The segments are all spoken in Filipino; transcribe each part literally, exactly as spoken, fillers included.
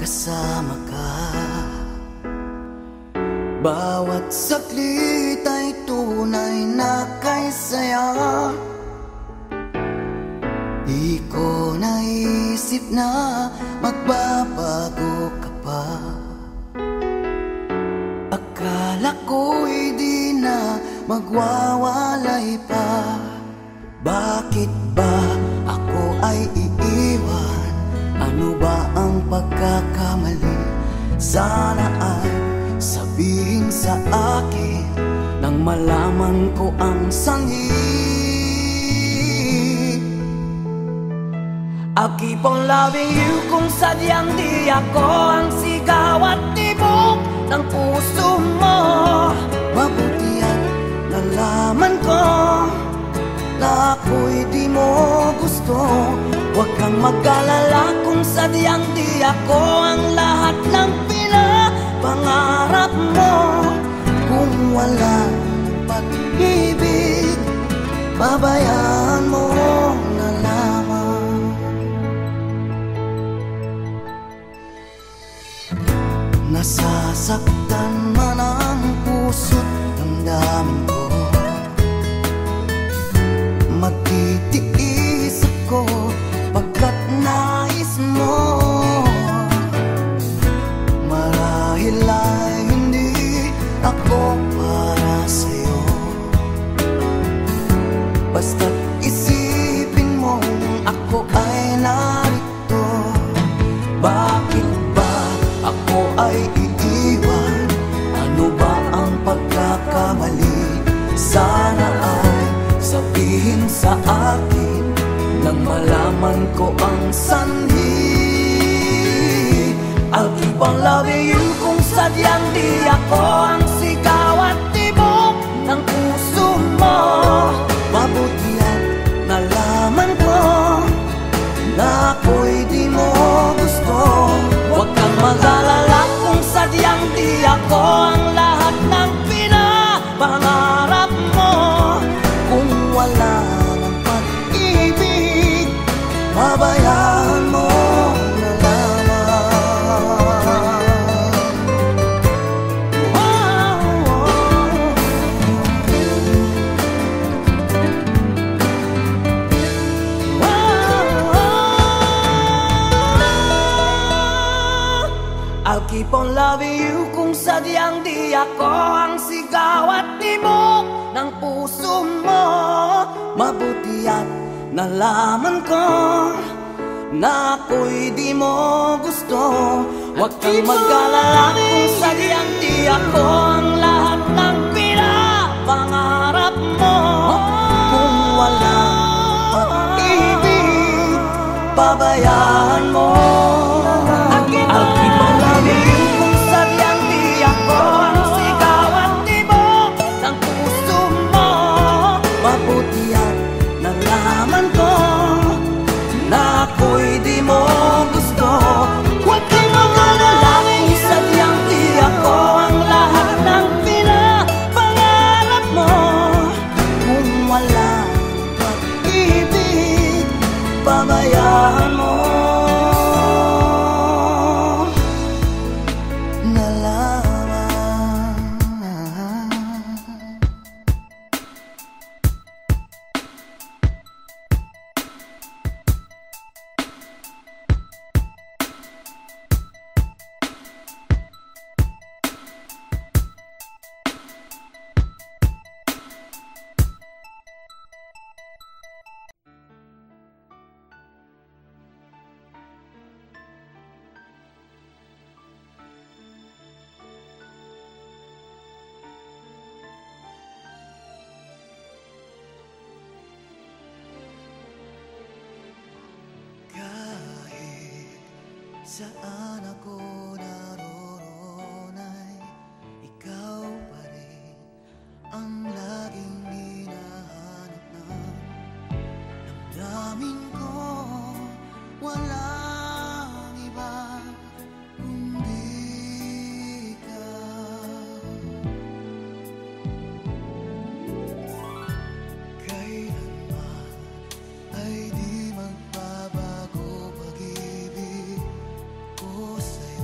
kasama ka. Bawat saglit ay tunay na kay saya. Di ko naisip na magbabago ka pa. Akala ko'y di na magwawalay pa. Bakit ba ako ay iiwan? Ano ba ang pagkakamali? Sana ay sabihin sa akin nang malaman ko ang sanhi. I'll keep on loving you kung sadyang di ako ang sigaw at tibok ng puso mo. Mabuti at nalaman ko na ako'y di mo gusto. Huwag kang mag-alala kung sadyang di ako ang lahat ng pinapangarap mo. Kung wala pag-ibig, babayaan mo na lamang. Nasasaktan man ang puso't damdamin ko. Magtitiis ako pagkat nais mo. Marahil ay hindi ako para sa'yo. Basta't isipin mong ako ay narito. Bakit ba ako ay iiwan? Ano ba ang pagkakamali? Sana ay sabihin sa akin nang malaman ko ang sanhi. I'll keep on loving you kung sadyang di ako ang sigaw at tibok ng puso mo. Mabuti at nalaman ko na ako'y di mo gusto. Huwag kang mag-alala kung sadyang di ako ang lahat ng pinapangarap mo. Kung wala ng pag-ibig, babayaan mo na lamang. Oh, oh, oh. I'll keep on loving you kung sadyang di ako ang sigaw at tibok ng puso mo. Mabuti at nalaman ko na ako'y di mo gusto. Huwag kang mag-alala kung sadyang di ako ang lahat ng pinapangarap mo. Kung wala pag-ibig, babayaan mo. I'll keep on loving you kung sadyang di ako ang sigaw at tibok ng puso mo. Mabuti at nalaman ko na ako'y di mo gusto. Huwag kang mag-alala kung sadyang di ako ang lahat ng pinapangarap mo. Kung wala pag-ibig, babayaan mo na lamang. Saan ako naroon ay ikaw pa rin ang laging hinahanap ng damdamin ko. Walang iba kundi ikaw. Kailanman ay di magbabago pag-ibig ko sa'yo.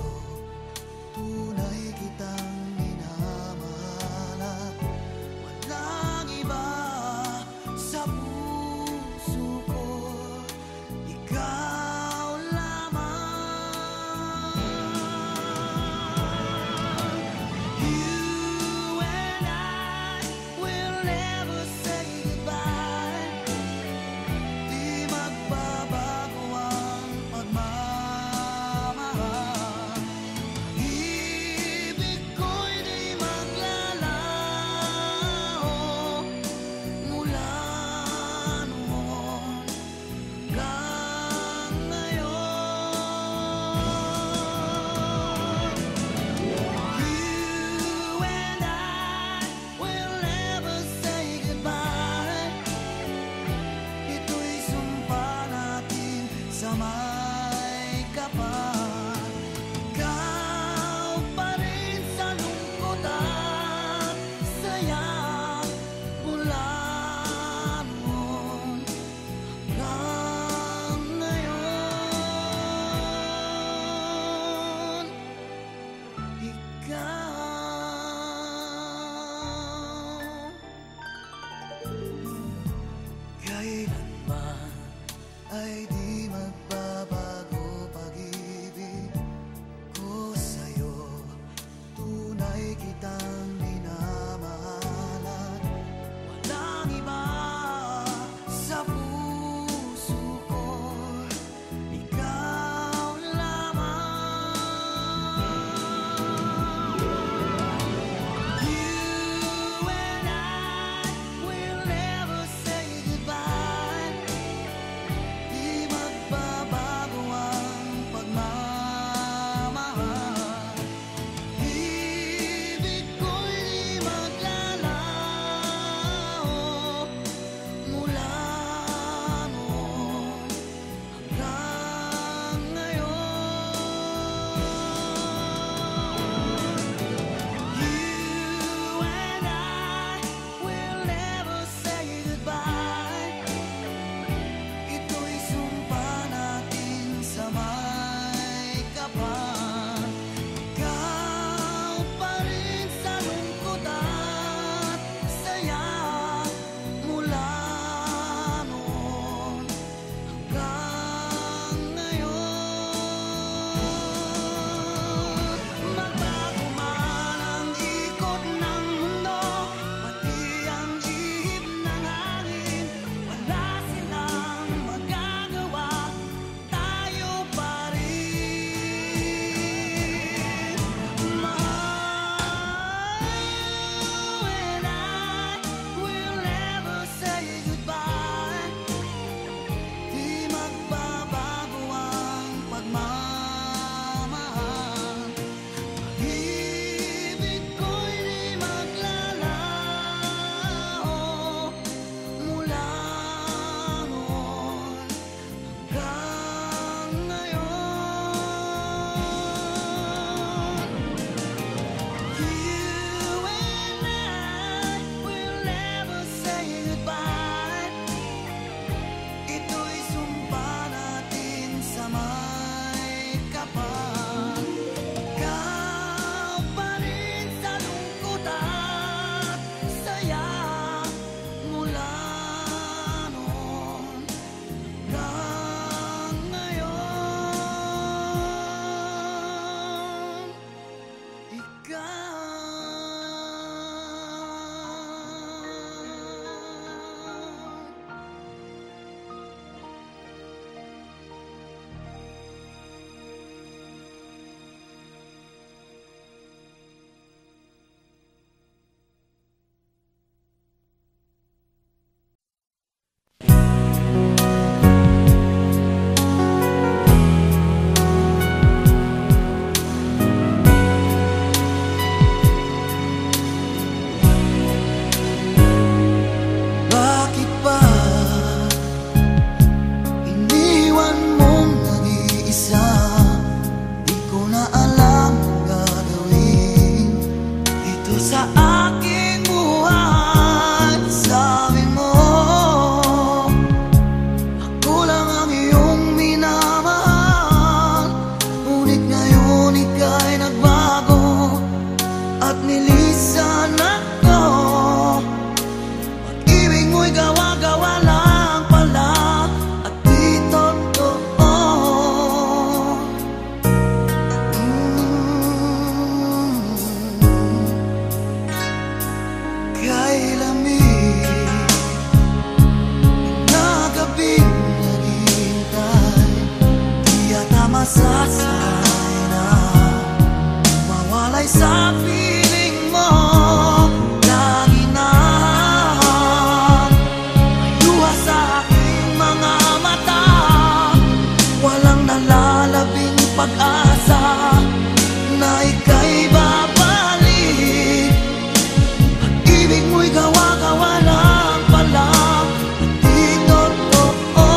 ika'y babalik. Pag-ibig mo'y gawa-gawa lang pala, di totoo.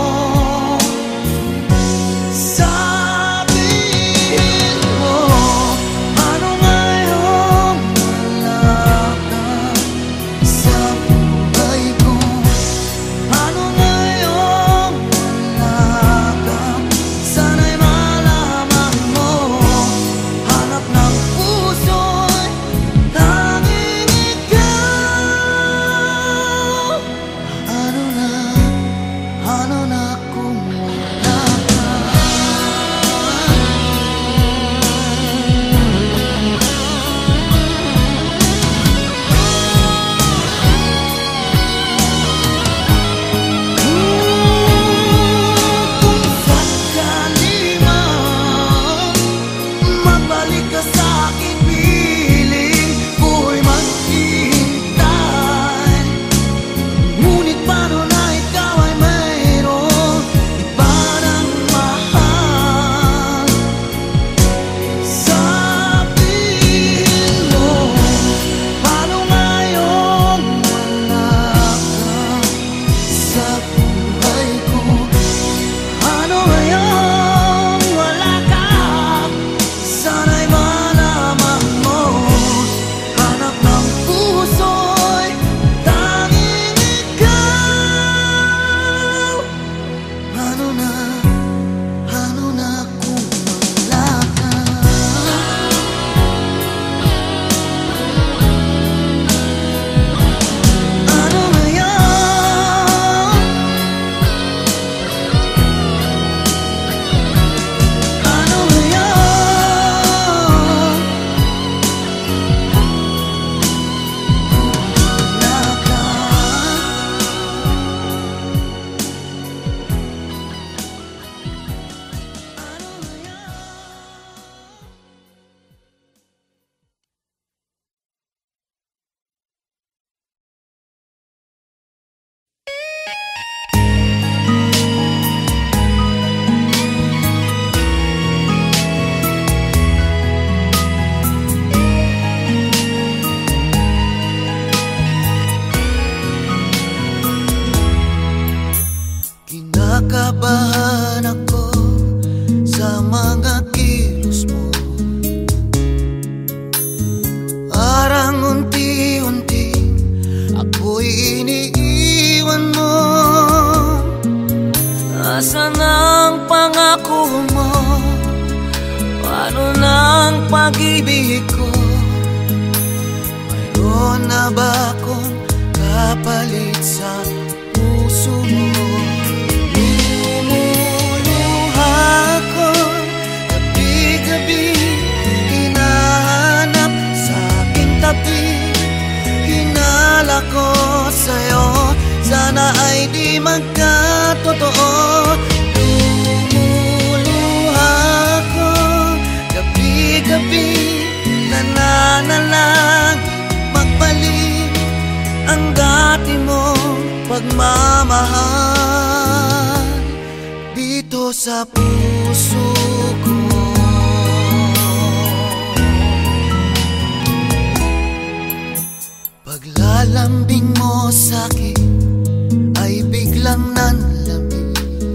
Sabihin mo, ano ngayon wala ka sa buhay ko? Ano ngayon wala ka? Sana'y malaman mo, hanap ng puso'y tanging ikaw. Ano na, ano na kung wala ka? Kung sakali man magbalik ka sa'kin, piling ko'y maghihintay. Ngunit paano na ikaw ay mayroong iba ng mahal? Sabihin mo, paano ngayon wala ka sa buhay ko? Ano ngayon wala ka? Sana'y malaman mo, hanap ng puso'y tanging ikaw. Ano na, ano na kung wala ka? Ano ngayon? Ano ngayon? Wala ka. Ano ngayon? Kinakabahan ako sa mga kilos mo. Parang unti-unti ako'y iniiwan mo. Asan ang pangako mo? Paano ng pag-ibig ko? Mayroon na ba akong kapalit sa puso mo? Lumuluha ko gabi-gabi, hinahanap sa aking tabi. Hinala ko sa'yo, sana ay di magkatotoo. Lumuluha ko gabi-gabi, nananalang magbalik ang dati mong pagmamahal dito sa puso ko. Paglalambing mo sa'kin ay biglang nanlamig.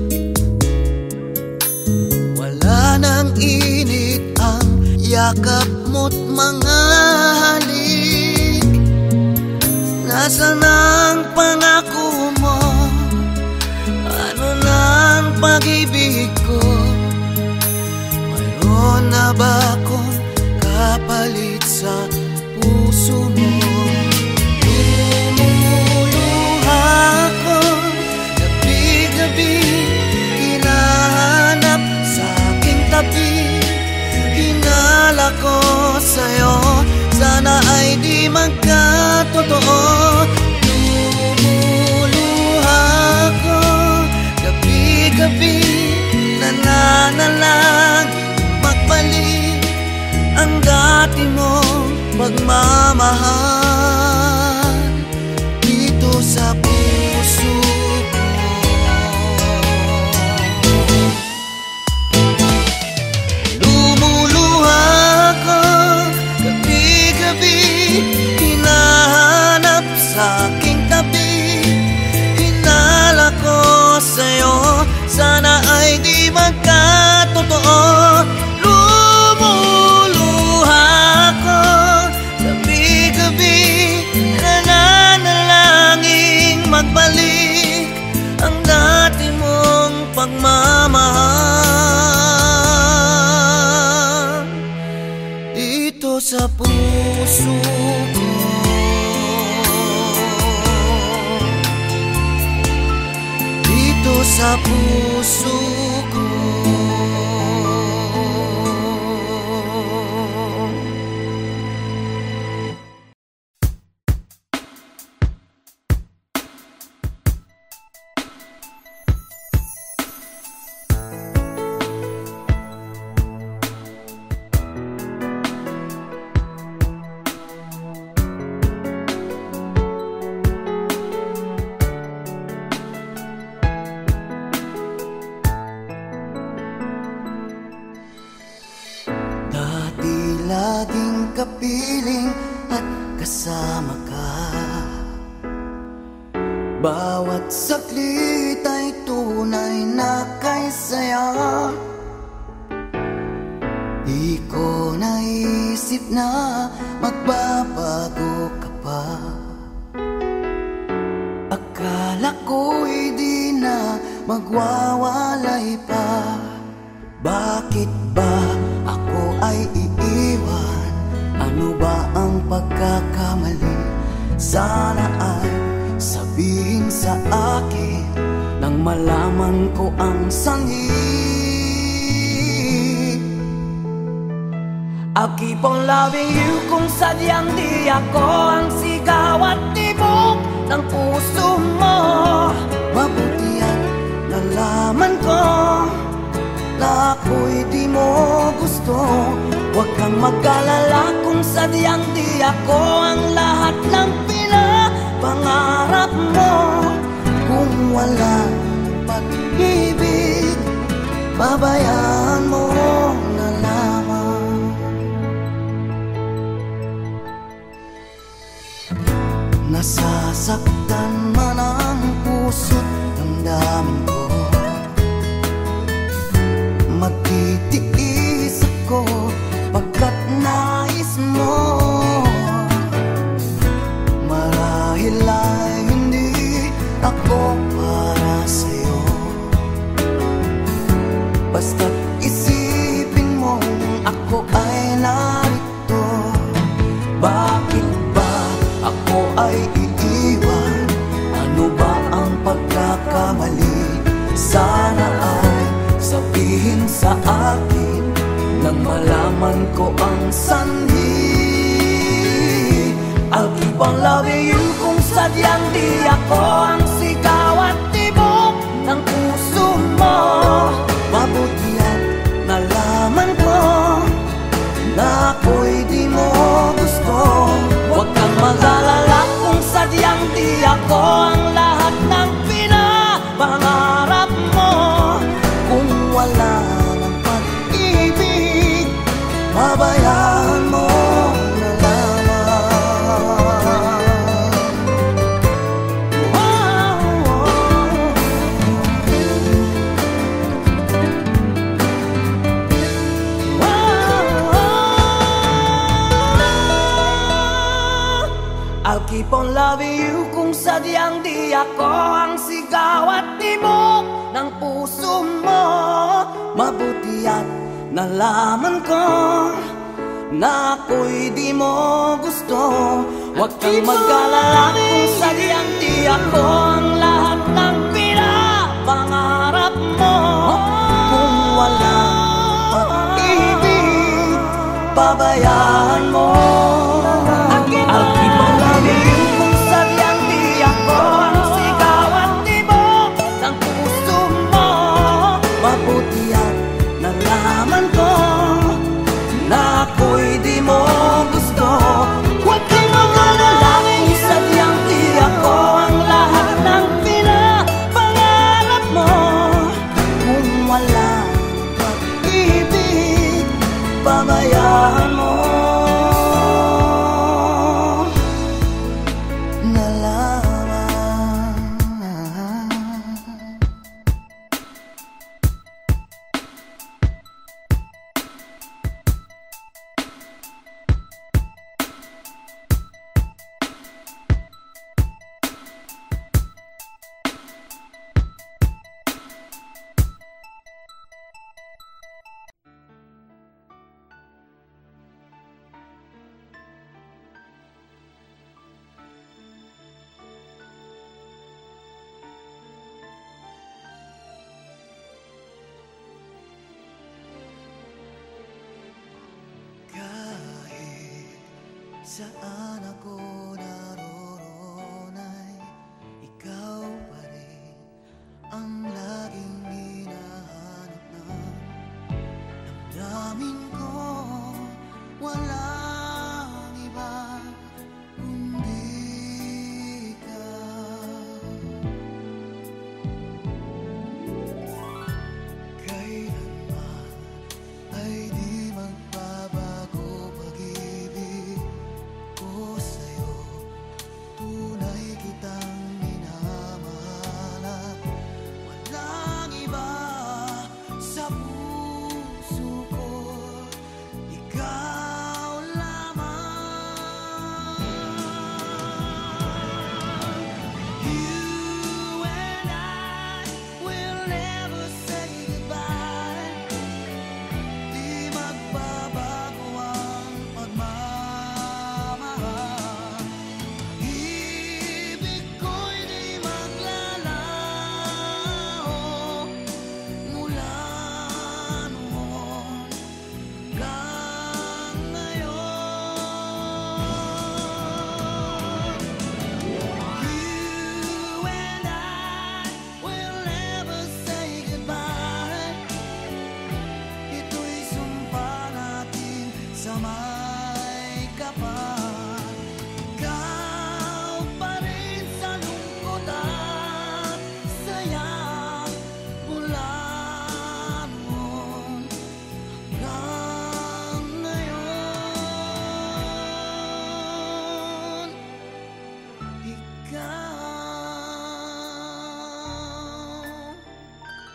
Wala nang init ang yakap mo't mga halik. Nasaan ang pangako mo? Ano nang pag-ibig ko? Mayroon na ba akong kapalit sa puso mo? Lumuluha ko gabi-gabi, hinahanap sa aking tabi. Hinala ko sa'yo, sana ay di magkatotoo. Lumuluha ko gabi-gabi, nananalang magbalik ang dati mong pagmamahal dito sa puso ko. Lumuluha ko sa'yo, sana ay di magkatotoo. Lumuluha ko gabi-gabi, nananalangin magbalik ang dati mong pagmamahal dito sa puso ko. Dito sa puso ko. Laging kapiling at kasama ka, bawat saglit ay tunay na kay saya. Di ko naisip na magbabago ka pa. Akala ko'y di na magwawalay pa. Bakit ba ako ay iiwan? Ano ba ang pagkakamali? Sana ay sabihin sa akin nang malaman ko ang sanhi. I'll keep on loving you kung sadyang di ako ang sigaw at tibok ng puso mo. Mabuti at nalaman ko na ako'y di mo gusto. Huwag kang mag-alala kung sadyang di ako ang lahat ng pinapangarap mo. Kung wala pag-ibig, babayaan mo na lamang. Nasasaktan man ang puso't damdamin ko, magtitiis ako pagkat nais mo. Marahil ay hindi ako para sa'yo, basta't isipin mong ako ay narito. Bakit ba ako ay iiwan? Ano ba ang pagkakamali? Sana ay sabihin sa akin nang malaman ko ang sanhi. I'll keep on loving you kung sadyang di ako ang sigaw at tibok ng puso mo. Mabuti at nalaman ko na ako'y di mo gusto. Huwag kang mag-alala kung sadyang di ako ang lahat ng pinapangarap mo. Kung wala ng pag-ibig, babayaan mo na lamang. Oh, oh, oh. I'll keep on loving you kung sadyang di ako ang sigaw at tibok ng puso mo. Mabuti at nalaman ko na ako'y di mo gusto. Huwag kang mag-alala kung sadyang di ako ang lahat ng pinapangarap mo. Kung wala pag-ibig, babayaan mo. I'll keep on loving you kung sadyang di ako ang sigaw at tibok ng puso mo. Mabuti at nalaman ko na ako'y di mo gusto. Huwag kang mag-alala kung sadyang di ako ang lahat ng pinapangarap mo. Kung wala pag-ibig, babayaan mo na lamang. Saan ako naroon ay ikaw pa rin ang laging hinahanap ng damdamin ko. Walang iba kundi ikaw. Kailanman ay di magbabago pag-ibig ko sa'yo. Tunay kitang minamahal at walang iba sa puso ko. Ikaw lamang. You and I will never say goodbye. Di magbabago ang pagmamahal. Ibig ko'y di maglalaho mula noon hanggang ngayon. You and I will never say goodbye. Ito'y sumpa natin sa may kapal. Ikaw pa rin sa lungkot at saya mula noon hanggang ngayon. Ikaw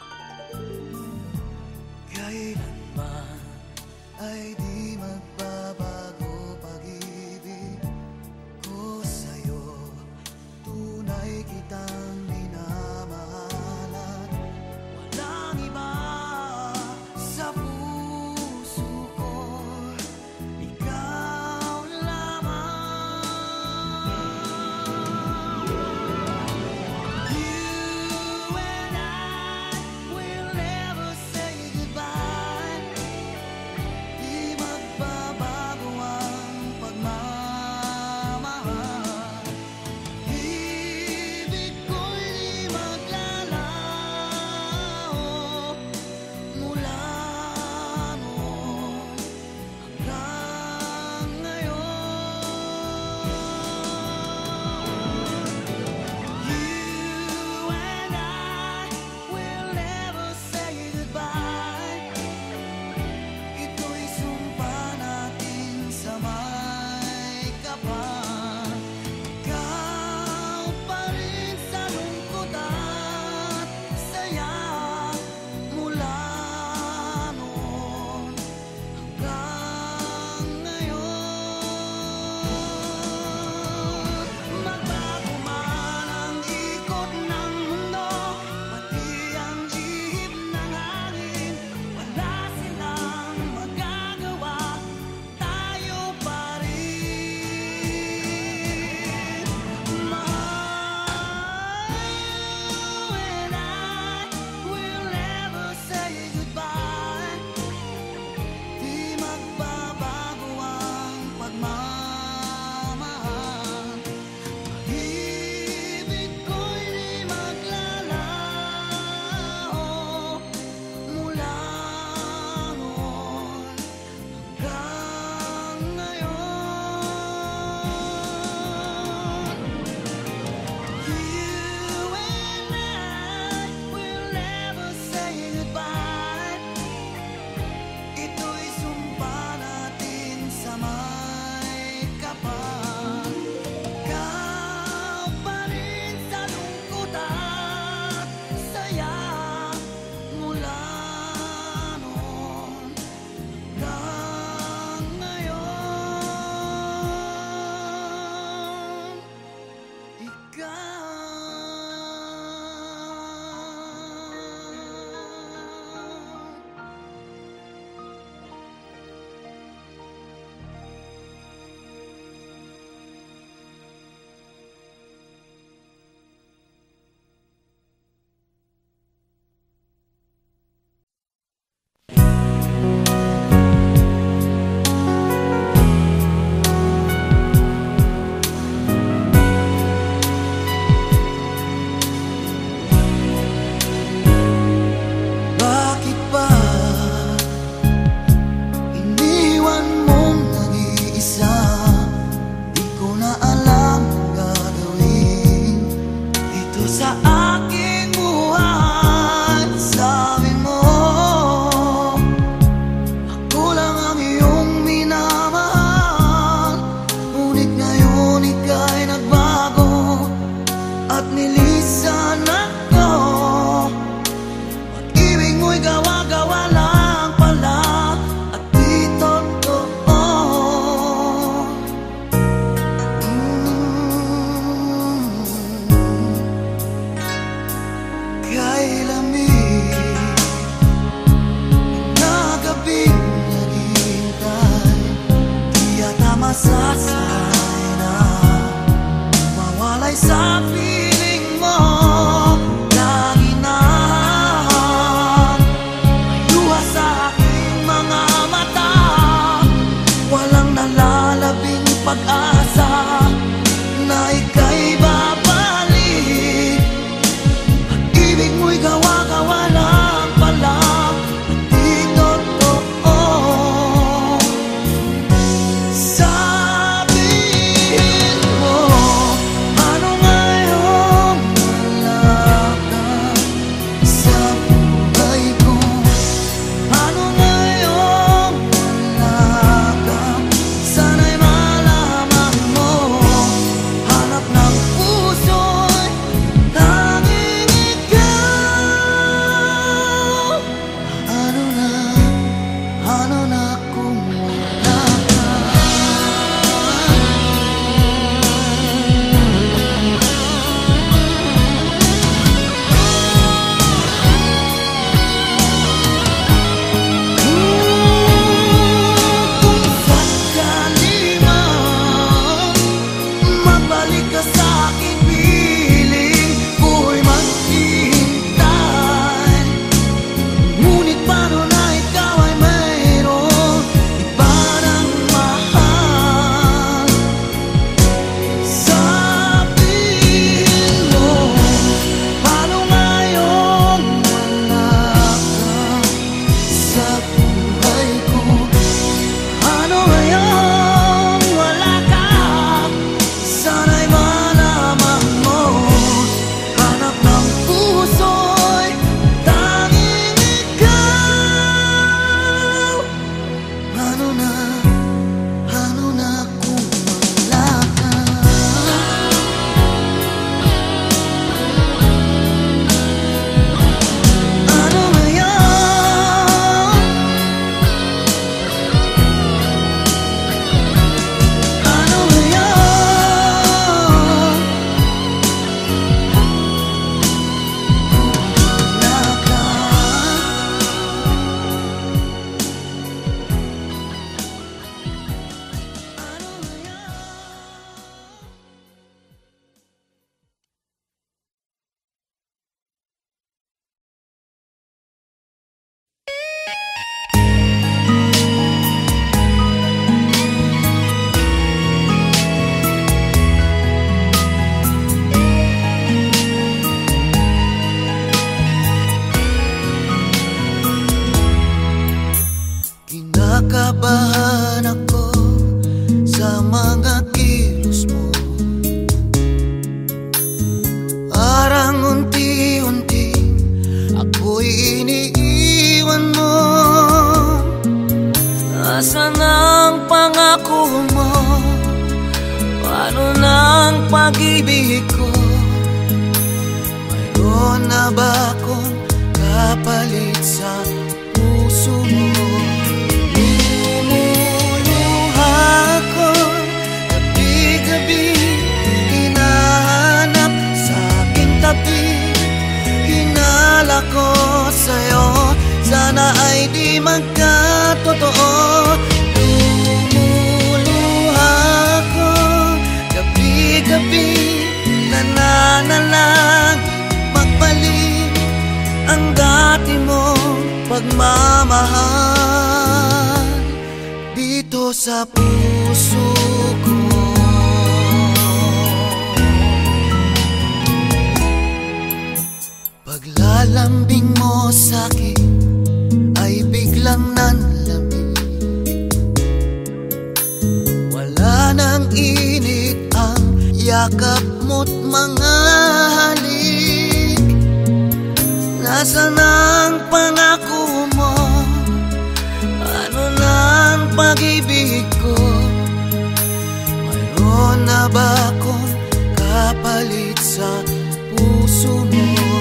kailanman ay di magbabago ang pangako mo? Paano ng pag-ibig ko? Mayroon na ba akong kapalit sa puso mo? Lumuluha ko gabi-gabi, hinahanap sa aking tabi. Hinala ko sa'yo, sana ay di magkatotoo. Lumuluha ko gabi-gabi, nananalang magbalik ang dati mong pagmamahal dito sa puso ko. Paglalambing mo sa'kin ay biglang nanlamig. Wala nang init ang yakap mo't mga halik. Nasaan ang pangako mo? Ano nang pag-ibig ko? Mayroon na ba akong kapalit sa puso mo?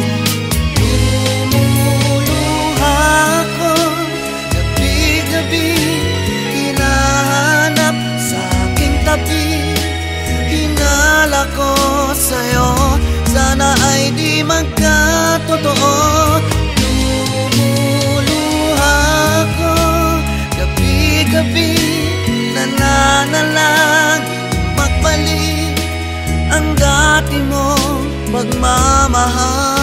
Hinahanap sa aking tabi. Hinala ko sa'yo, sana ay di magkatotoo. Lumuluha ko gabi-gabi, nananalang magbalik ang dati mong pagmamahal